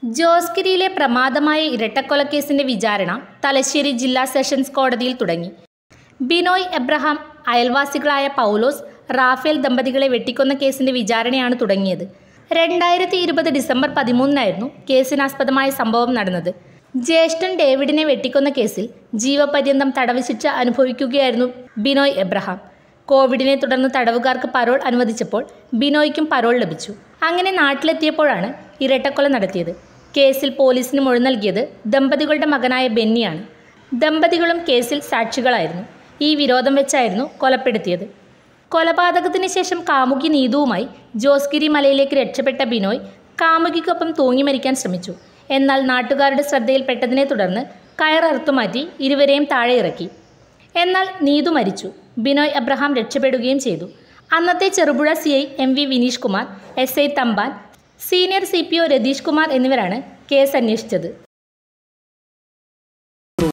ജോസ്ഗിരിയിലെ പ്രമാദമായ ഇരട്ടക്കൊലക്കേസിന്റെ വിചാരണ തലശ്ശേരി ജില്ലാ സെഷൻസ് കോടതിയിൽ തുടങ്ങി. ബിനോയ് എബ്രഹാം, അയൽവാസികളായ പൗലോസ്, റാഫേൽ ദമ്പതികളെ വെട്ടിക്കൊന്ന കേസിന്റെ വിചാരണയാണ് തുടങ്ങിയത്. 2020 ഡിസംബർ 13 കേസിനാസ്പദമായ സംഭവം നടന്നത്. ജ്യേഷ്ഠൻ ഡേവിഡിനെ വെട്ടിക്കൊന്ന കേസിൽ ജീവപര്യന്തം തടവ് ശിക്ഷ അനുഭവിക്കുകയായിരുന്നു ബിനോയ് എബ്രഹാം. കോവിഡിനെ തുടർന്ന് തടവുകാർക്ക് പരോൾ അനുവദിച്ചപ്പോൾ ബിനോയ്ക്കും പരോൾ ലഭിച്ചു. അങ്ങനെ നാട്ടിലെത്തിയപ്പോഴാണ് ഇരട്ടക്കൊല നടത്തിയത്. കേസിൽ പോലീസിന് മൊഴി നൽകിയത് ദമ്പതികളുടെ മകനായ ബെന്നിയാണ്. ദമ്പതികളും കേസിൽ സാക്ഷികളായിരുന്നു. ഈ വിരോധം വെച്ചായിരുന്നു കൊലപ്പെടുത്തിയത്. കൊലപാതകത്തിന് ശേഷം കാമുകി നീതുവുമായി ജോസ്ഗിരി മലയിലേക്ക് രക്ഷപ്പെട്ട ബിനോയ് കാമുകിക്കൊപ്പം തൂങ്ങി മരിക്കാൻ ശ്രമിച്ചു. എന്നാൽ നാട്ടുകാരുടെ ശ്രദ്ധയിൽപ്പെട്ടതിനെ തുടർന്ന് കയററുത്തുമാറ്റി ഇരുവരെയും താഴെ ഇറക്കി. എന്നാൽ നീതു മരിച്ചു. ബിനോയ് എബ്രഹാം രക്ഷപ്പെടുകയും ചെയ്തു. അന്നത്തെ Cherupuzha CI MV Vineesh Kumar, SI Thampan, senior CPO Ratheesh Kumar എന്നിവരാണ് കേസ് അന്വേഷിച്ചത്.